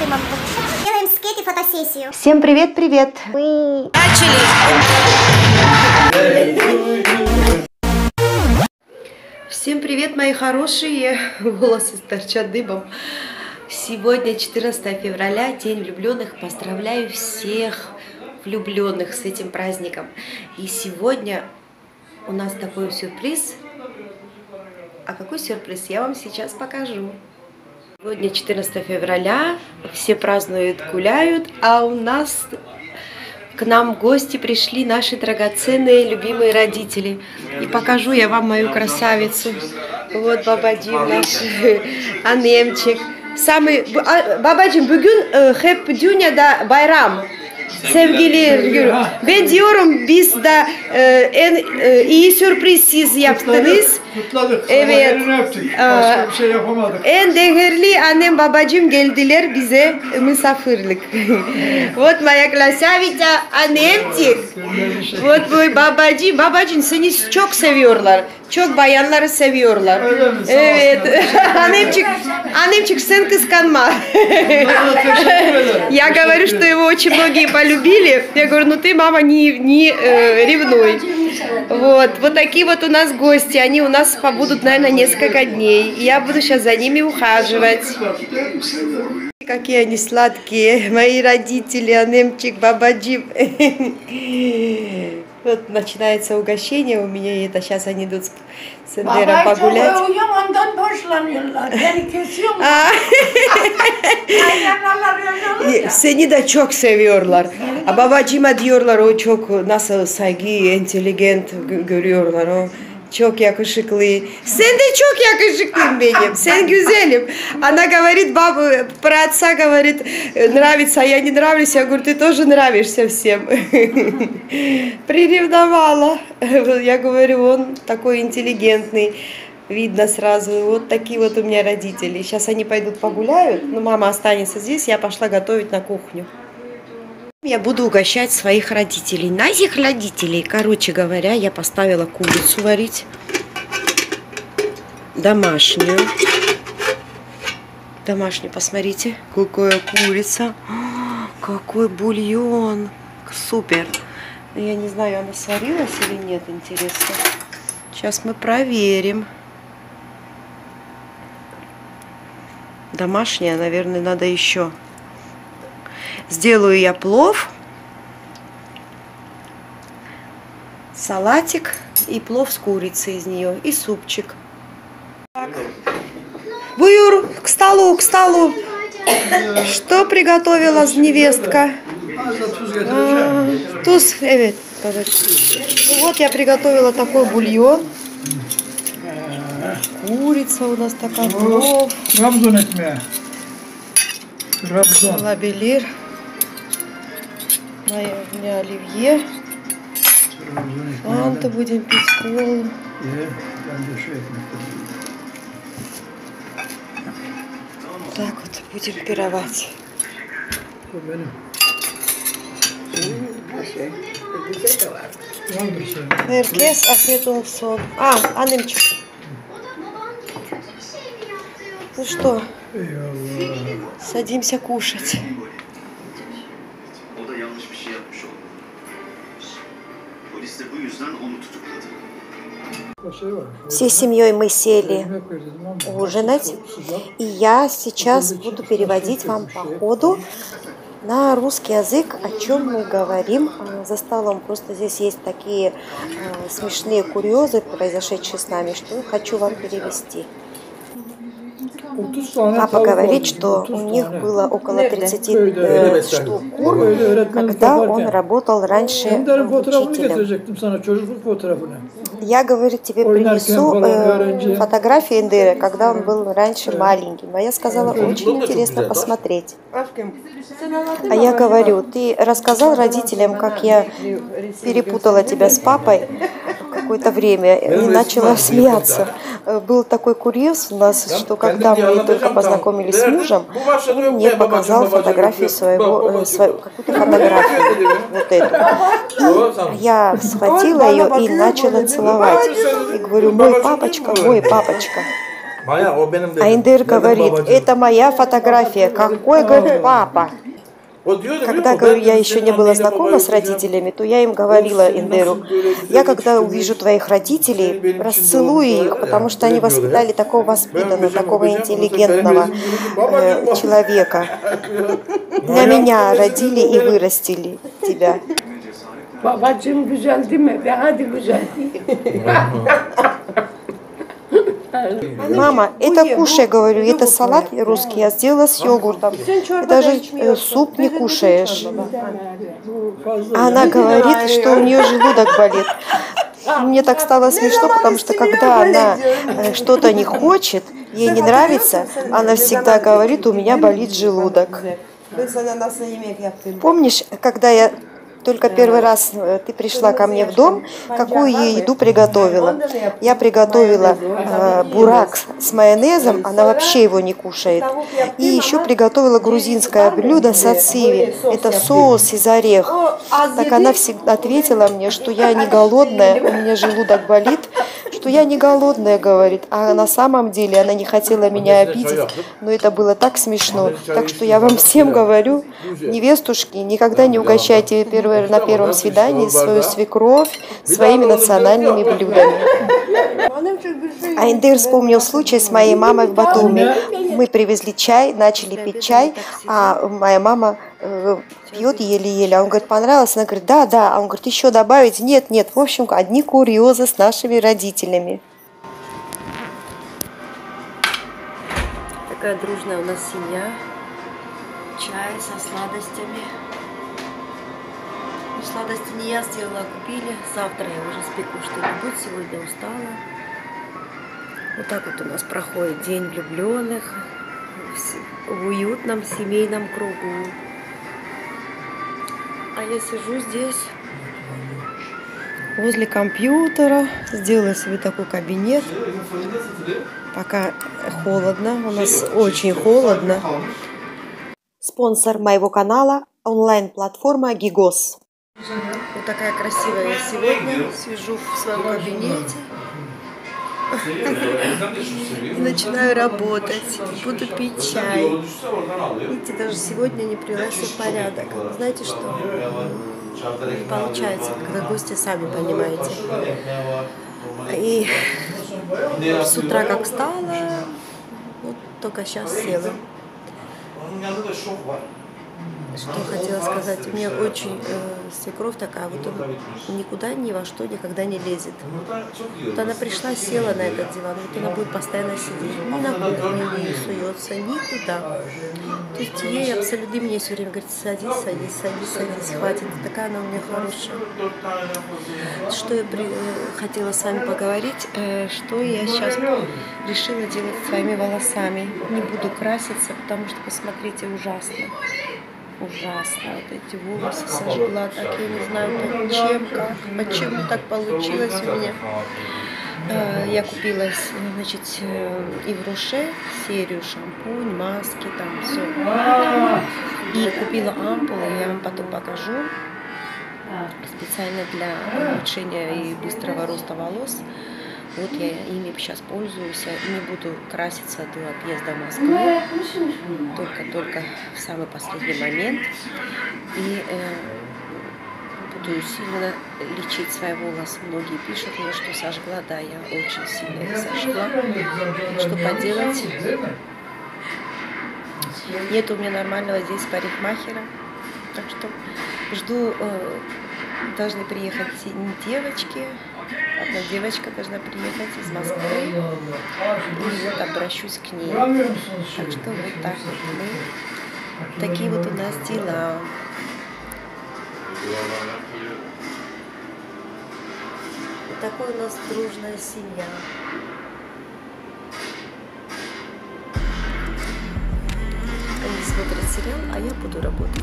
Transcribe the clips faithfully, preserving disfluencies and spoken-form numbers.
дымом. Делаем с Кэти фотосессию. Всем привет-привет. Мы начали. Всем привет, мои хорошие. Волосы торчат дыбом. Сегодня четырнадцатое февраля, День влюбленных. Поздравляю всех влюбленных с этим праздником. И сегодня у нас такой сюрприз. А какой сюрприз, я вам сейчас покажу. Сегодня четырнадцатое февраля, все празднуют, гуляют, а у нас к нам в гости пришли наши драгоценные, любимые родители. И покажу я вам мою красавицу. Вот Бабаджим наш, Анемчик. Самый... Babacığım bugün hep dünyada bayram. Sevgili, ben diyorum biz de e, en e, iyi sürpriz siz yaptınız. Kutladık. Evet. Başka bir şey yapamadık. En değerli annem babacığım geldiler bize misafirlik. Вот моя красавица Annemcik. Вот mой babacığım. Babacığım seni çok seviyorlar. Çok bayanları seviyorlar. Evet. Annemcik, Annemcik sen kıskanma. Я говорю, что его очень многие полюбили. Я говорю, ну ты, мама, не, не э, ревнуй. Вот, вот такие вот у нас гости. Они у нас побудут, наверное, несколько дней. И я буду сейчас за ними ухаживать. Какие они сладкие. Мои родители, Анемчик, Бабаджим. Вот начинается угощение у меня, и это сейчас они идут с Эндером погулять. Seni de çok seviyorlar. Babacığıma diyorlar, o çok nasıl saygı, intelligent görüyorlar. O çok yakışıklı. Sen de çok yakışıklıyım benim. Sen güzelim. Она говорит, баба, про отца говорит, нравится, а я не нравлюсь. Я говорю, ты тоже нравишься всем. Приревновала. Я говорю, он такой интеллигентный. Видно сразу. Вот такие вот у меня родители. Сейчас они пойдут погуляют. Но мама останется здесь. Я пошла готовить на кухню. Я буду угощать своих родителей. Наших родителей. Короче говоря, я поставила курицу варить. Домашнюю. Домашнюю, посмотрите. Какая курица. Какой бульон. Супер. Я не знаю, она сварилась или нет, интересно. Сейчас мы проверим. Домашняя, наверное, надо еще. Сделаю я плов, салатик и плов с курицей из нее, и супчик. Так. Буюр, к столу, к столу. Что приготовила невестка? А, туз, evet. Вот я приготовила такой бульон. Курица у нас такая, плов. Лабелир. Моя, у меня оливье. Фанту будем пить, колу. Так вот будем пировать. Herkes afiyet olsun. А, Анемчик. Ну что, садимся кушать. Всей семьей мы сели ужинать, и я сейчас буду переводить вам по ходу на русский язык, о чем мы говорим за столом. Просто здесь есть такие э, смешные курьезы, произошедшие с нами, что хочу вам перевести. Папа говорит, что у них было около тридцати э, штук кур, когда он работал раньше учителем. Я, говорит, тебе принесу э, фотографии Эндера, когда он был раньше маленьким. А я сказала, очень интересно посмотреть. А я говорю, ты рассказал родителям, как я перепутала тебя с папой какое-то время и начала смеяться. Был такой курьез у нас, что когда мы только познакомились с мужем, он мне показал фотографию своего, свою, какую-то фотографию, вот эту. Я схватила ее и начала целовать. И говорю, мой папочка, мой папочка. Айндер говорит, это моя фотография. Какой, говорит, папа? Когда, говорю, я еще не была знакома с родителями, то я им говорила Эндеру, я когда увижу твоих родителей, расцелую их, потому что они воспитали такого воспитанного, такого интеллигентного э, человека. Для меня родили и вырастили тебя. Babacığım güzel değil mi? Be hadi güzel. Мама, это кушай, говорю, это салат русский, я сделала с йогуртом. Ты даже э, суп не кушаешь. А она говорит, что у нее желудок болит. Мне так стало смешно, потому что когда она э, что-то не хочет, ей не нравится, она всегда говорит, у меня болит желудок. Помнишь, когда я только первый раз ты пришла ко мне в дом, какую я еду приготовила? Я приготовила э, бурак с майонезом, она вообще его не кушает. И еще приготовила грузинское блюдо сациви, это соус из ореха. Так она всегда ответила мне, что я не голодная, у меня желудок болит, что я не голодная, говорит. А на самом деле она не хотела меня обидеть, но это было так смешно. Так что я вам всем говорю, невестушки, никогда не угощайте первый на первом свидании свою свекровь своими национальными блюдами. Айндер вспомнил случай с моей мамой в Батуми. Мы привезли чай, начали пить чай, а моя мама э, пьет еле-еле. А он говорит, понравилось? Она говорит, да, да. А он говорит, еще добавить? Нет, нет. В общем, одни курьезы с нашими родителями. Такая дружная у нас семья. Чай со сладостями. Сладости не я сделала, а купили. Завтра я уже спеку что-нибудь. Сегодня устала. Вот так вот у нас проходит день влюбленных в уютном семейном кругу. А я сижу здесь возле компьютера. Сделала себе такой кабинет. Пока холодно. У нас очень холодно. Спонсор моего канала – онлайн-платформа Гигос. Вот такая красивая я сегодня сижу в своем кабинете и начинаю работать, буду пить чай. Видите, даже сегодня не привела себя в порядок. Знаете что? Не получается, когда гости, сами понимаете. И с утра как встала, вот только сейчас села. Что хотела сказать, у меня очень э, свекровь такая, вот он никуда ни во что никогда не лезет. Вот она пришла, села на этот диван, вот она будет постоянно сидеть, ни на кухню не суется, никуда. То есть ей абсолютно, мне все время говорит, садись, садись, садись, садись, хватит, такая она у меня хорошая. Что я при, э, хотела с вами поговорить, э, что я сейчас решила делать с своими волосами. Не буду краситься, потому что, посмотрите, ужасно. Ужасно. Вот эти волосы сожгла, так я не знаю, так, чем, как, почему так получилось у меня. Я купила, значит, Ив Роше серию шампунь, маски, там все. И купила ампулы, я вам потом покажу. Специально для улучшения и быстрого роста волос. Вот я ими сейчас пользуюсь, не буду краситься до отъезда в Москву, только-только в самый последний момент. И э, буду сильно лечить свои волосы. Многие пишут мне, что сожгла, да, я очень сильно их сожгла. Что поделать? Нет у меня нормального здесь парикмахера, так что жду, э, должны приехать девочки. Одна девочка должна приехать из Москвы, и вот обращусь к ней. Так что вот так вот мы. Такие вот у нас дела. Вот такая у нас дружная семья. Они смотрят сериал, а я буду работать.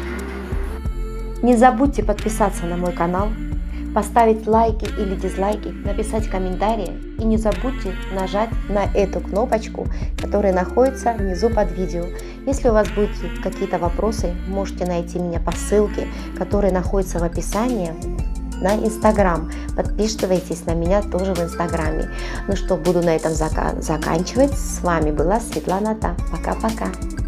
Не забудьте подписаться на мой канал, поставить лайки или дизлайки, написать комментарии и не забудьте нажать на эту кнопочку, которая находится внизу под видео. Если у вас будут какие-то вопросы, можете найти меня по ссылке, которая находится в описании на Инстаграм. Подписывайтесь на меня тоже в Инстаграме. Ну что, буду на этом зака заканчивать. С вами была Светлана Та. Пока-пока.